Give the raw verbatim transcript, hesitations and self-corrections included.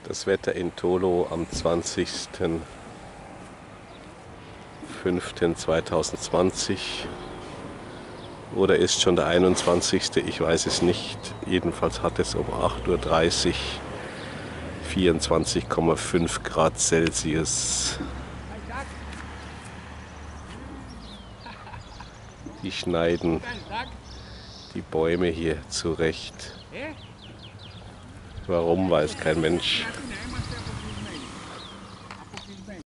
Das Wetter in Tolo am zwanzigsten fünften zweitausendzwanzig oder ist schon der einundzwanzigste Ich weiß es nicht. Jedenfalls hat es um acht Uhr dreißig vierundzwanzig Komma fünf Grad Celsius. Die schneiden die Bäume hier zurecht. Warum, weiß kein Mensch.